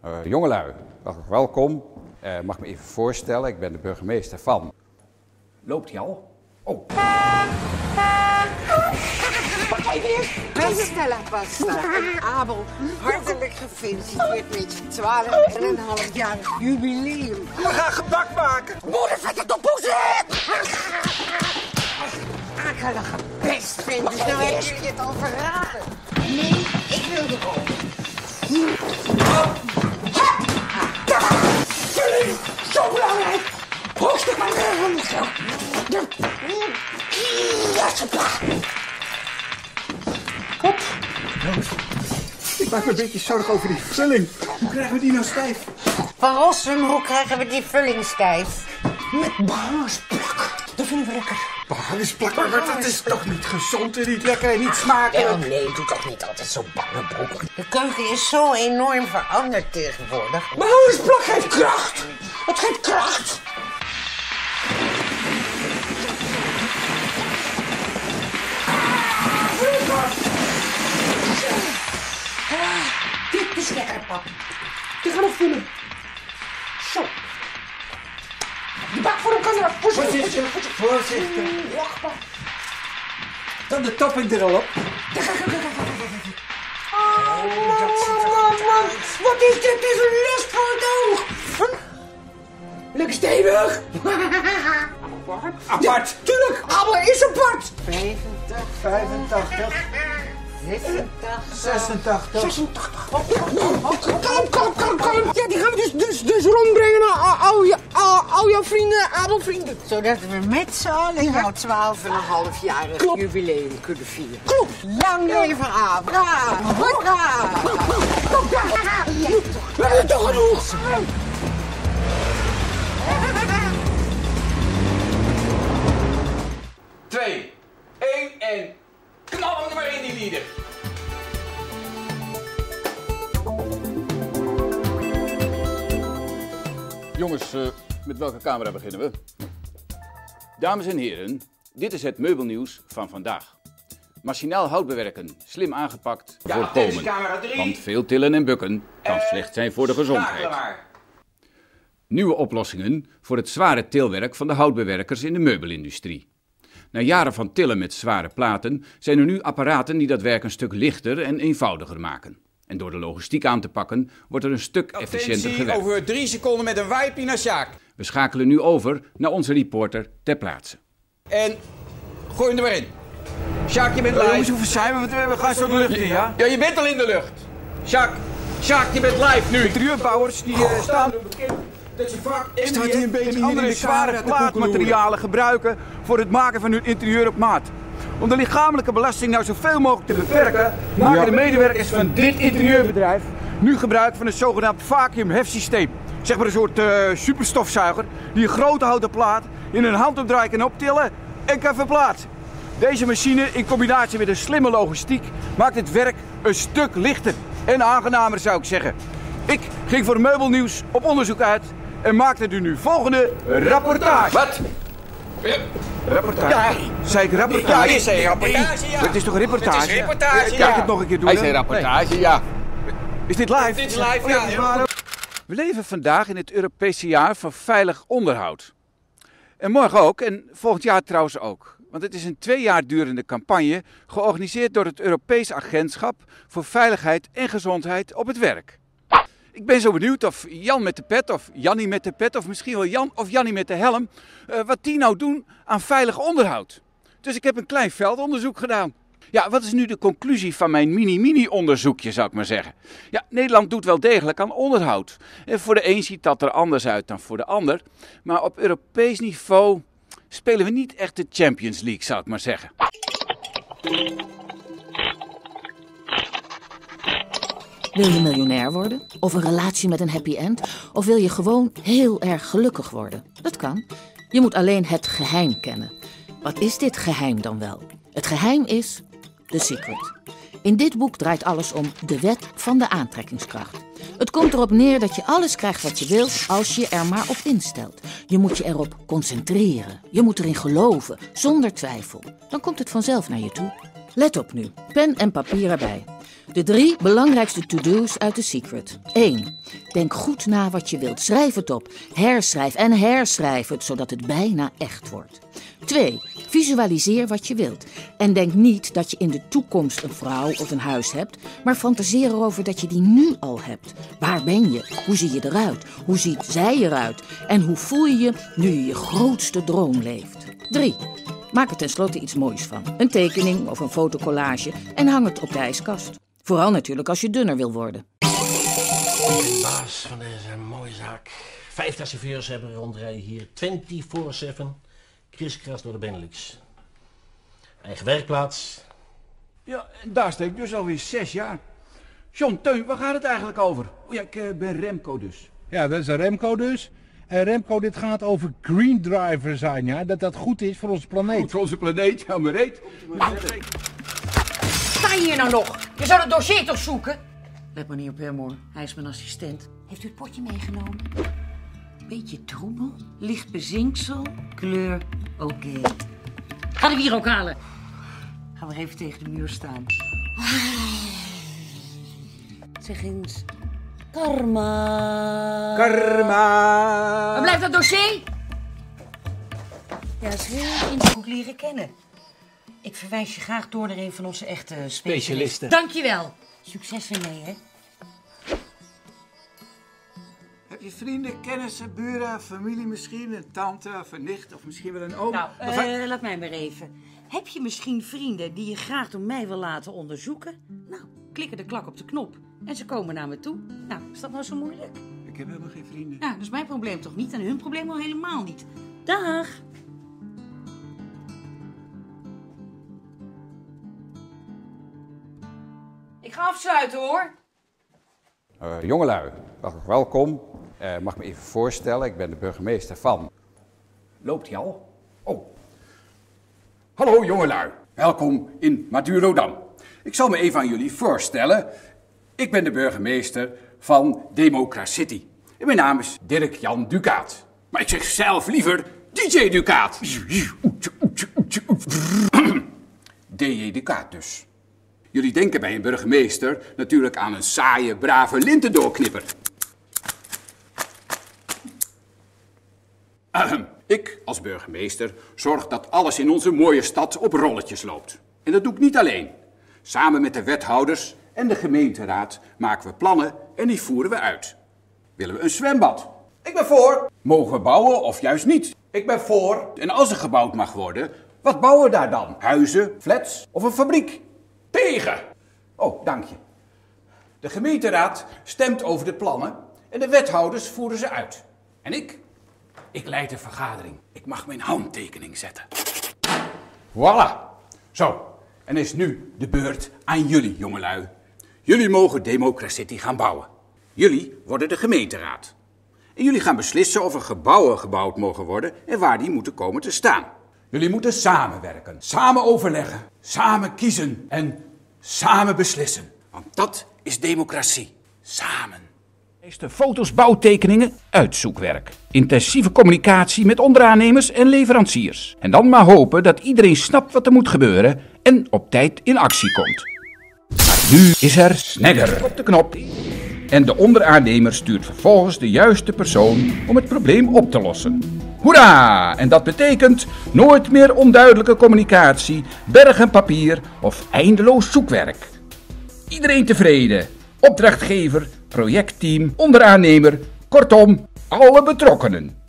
Jongelui, welkom. Mag me even voorstellen, ik ben de burgemeester van... Loopt hij al? Oh. Stella Pasta en Abel, hartelijk gefeliciteerd met je 12,5 jaar jubileum. We gaan gebak maken. Moeder, vet het op poezen! Akelige bestvinders, nou heb je het al verraden. Nee, ik wil erop. Vulling, zo belangrijk. Hoogste van de Hop. Ik maak me een beetje zorgen over die vulling. Hoe krijgen we die nou stijf? Van Rossum, hoe krijgen we die vulling stijf? Met behangensplak. Dat vinden we lekker. Behangensplak, maar dat is toch niet gezond en niet lekker en niet smakelijk? Wel nee, doe toch niet altijd zo bannenbroek. De keuken is zo enorm veranderd tegenwoordig. Behangensplak geeft kracht. Het geeft kracht. Dit is lekker, pap. Die gaan we vullen. Zo. De bakvorm kan eraf. Voorzichtig. Dan de topping er al op. Man, wat is dit? Het is een lust voor het oog. Lekker stevig. Apart. Tuurlijk. Abel is apart. 85. 86. Kom. Ja, die gaan we dus rondbrengen naar al jouw vrienden, Abelvrienden. Zodat we met z'n allen jouw 12,5-jarig jubileum kunnen vieren. Klopt. Lang leven Abel. Hoera. We hebben toch genoeg. Twee, 1 en knal hem er maar in die lieden. Jongens, met welke camera beginnen we? Dames en heren, dit is het meubelnieuws van vandaag. Machinaal hout bewerken, slim aangepakt, voorkomen. Want veel tillen en bukken kan slecht zijn voor de gezondheid. Nieuwe oplossingen voor het zware tilwerk van de houtbewerkers in de meubelindustrie. Na jaren van tillen met zware platen zijn er nu apparaten die dat werk een stuk lichter en eenvoudiger maken. En door de logistiek aan te pakken wordt er een stuk efficiënter gewerkt. Over 3 seconden met een wijpie naar Sjaak. We schakelen nu over naar onze reporter ter plaatse. En gooi hem er maar in. Sjaak, je bent live. Jongens, hoe zijn we? We gaan zo de lucht in, ja? Ja, je bent al in de lucht. Sjaak, je bent live nu. Interieurbouwers die staan bekend dat ze vaak andere zware plaatmaterialen gebruiken voor het maken van hun interieur op maat. Om de lichamelijke belasting nou zoveel mogelijk te beperken, maken de medewerkers van dit interieurbedrijf nu gebruik van een zogenaamd vacuümhefsysteem. Zeg maar een soort superstofzuiger die een grote houten plaat in een handopdraai kan optillen en kan verplaatsen. Deze machine in combinatie met een slimme logistiek maakt het werk een stuk lichter en aangenamer, zou ik zeggen. Ik ging voor Meubelnieuws op onderzoek uit en maakte er nu volgende rapportage. Wat? Rapportage? Ja. Zei ik rapportage? Ja, je zei rapportage, ja. Het is toch een reportage? Het is reportage, Kijk ja. het nog een keer doen. Hij zei rapportage, ja. Is dit live? Dit is live, Oh, ja. dat is waar. We leven vandaag in het Europese jaar van veilig onderhoud. En morgen ook, en volgend jaar trouwens ook. Want het is een 2 jaar durende campagne georganiseerd door het Europees Agentschap voor Veiligheid en Gezondheid op het Werk. Ik ben zo benieuwd of Jan met de pet, of Jannie met de pet, of misschien wel Jan of Jannie met de helm, wat die nou doen aan veilig onderhoud. Dus ik heb een klein veldonderzoek gedaan. Ja, wat is nu de conclusie van mijn mini-onderzoekje, zou ik maar zeggen? Ja, Nederland doet wel degelijk aan onderhoud. En voor de een ziet dat er anders uit dan voor de ander. Maar op Europees niveau spelen we niet echt de Champions League, zou ik maar zeggen. Wil je miljonair worden? Of een relatie met een happy end? Of wil je gewoon heel erg gelukkig worden? Dat kan. Je moet alleen het geheim kennen. Wat is dit geheim dan wel? Het geheim is The Secret. In dit boek draait alles om de wet van de aantrekkingskracht. Het komt erop neer dat je alles krijgt wat je wilt als je er maar op instelt. Je moet je erop concentreren. Je moet erin geloven, zonder twijfel. Dan komt het vanzelf naar je toe. Let op nu, pen en papier erbij. De 3 belangrijkste to-do's uit The Secret. 1. Denk goed na wat je wilt. Schrijf het op. Herschrijf en herschrijf het, zodat het bijna echt wordt. 2. Visualiseer wat je wilt. En denk niet dat je in de toekomst een vrouw of een huis hebt, maar fantaseer erover dat je die nu al hebt. Waar ben je? Hoe zie je eruit? Hoe ziet zij eruit? En hoe voel je je nu je je grootste droom leeft? 3. Maak er tenslotte iets moois van. Een tekening of een fotocollage en hang het op de ijskast. Vooral natuurlijk als je dunner wil worden. De baas van deze mooie zaak. 5 taxifeurs hebben rondrijden hier 24/7. Kriskras door de Benelux. Eigen werkplaats. Ja, en daar steek ik dus alweer 6 jaar. John, Teun, waar gaat het eigenlijk over? Oh ja, ik ben Remco dus. Ja, dat is een Remco dus. En Remco, dit gaat over green driver zijn, ja? Dat goed is voor onze planeet. Goed voor onze planeet, ja maar reet. Sta je hier nou nog? Je zou het dossier toch zoeken? Let maar niet op hem hoor, hij is mijn assistent. Heeft u het potje meegenomen? Beetje troebel, licht bezinksel, kleur oké. Ga de bier ook halen. Gaan we even tegen de muur staan. Zeg eens, karma. Karma. Waar blijft dat dossier? Ja, dat is heel goed leren kennen. Ik verwijs je graag door naar een van onze echte specialisten. Dankjewel. Succes ermee, hè. Heb je vrienden, kennissen, buren, familie misschien? Een tante of een nicht of misschien wel een oom? Nou, laat mij maar even. Heb je misschien vrienden die je graag door mij wil laten onderzoeken? Nou, klikken de klak op de knop en ze komen naar me toe. Nou, is dat nou zo moeilijk? Ik heb helemaal geen vrienden. Nou, dat is mijn probleem toch niet en hun probleem al helemaal niet. Dag! Ik ga afsluiten hoor. Jongelui, welkom. Mag ik me even voorstellen, ik ben de burgemeester van... Loopt hij al? Oh. Hallo jongelui, welkom in Madurodam. Ik zal me even aan jullie voorstellen. Ik ben de burgemeester van Democracity. En mijn naam is Dirk-Jan Ducaat. Maar ik zeg zelf liever DJ Ducaat. DJ Ducaat dus. Jullie denken bij een burgemeester natuurlijk aan een saaie, brave lintendoorknipper. Ik, als burgemeester, zorg dat alles in onze mooie stad op rolletjes loopt. En dat doe ik niet alleen. Samen met de wethouders en de gemeenteraad maken we plannen en die voeren we uit. Willen we een zwembad? Ik ben voor. Mogen we bouwen of juist niet? Ik ben voor. En als er gebouwd mag worden, wat bouwen we daar dan? Huizen, flats of een fabriek? Tegen. Oh, dank je. De gemeenteraad stemt over de plannen en de wethouders voeren ze uit. En ik leid de vergadering. Ik mag mijn handtekening zetten. Voilà. Zo, en is nu de beurt aan jullie, jongelui. Jullie mogen Democracity gaan bouwen. Jullie worden de gemeenteraad. En jullie gaan beslissen of er gebouwen gebouwd mogen worden en waar die moeten komen te staan. Jullie moeten samenwerken, samen overleggen, samen kiezen en samen beslissen. Want dat is democratie. Samen. Meeste foto's, bouwtekeningen, uitzoekwerk. Intensieve communicatie met onderaannemers en leveranciers. En dan maar hopen dat iedereen snapt wat er moet gebeuren en op tijd in actie komt. Maar nu is er snegger op de knop. En de onderaannemer stuurt vervolgens de juiste persoon om het probleem op te lossen. Hoera! En dat betekent nooit meer onduidelijke communicatie, bergen papier of eindeloos zoekwerk. Iedereen tevreden. Opdrachtgever, projectteam, onderaannemer, kortom, alle betrokkenen.